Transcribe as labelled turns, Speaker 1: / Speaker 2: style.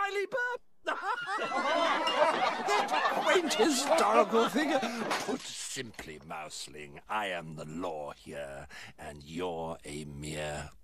Speaker 1: Smiley Burp. That quaint historical figure. Put simply, Mouseling, I am the law here, and you're a mere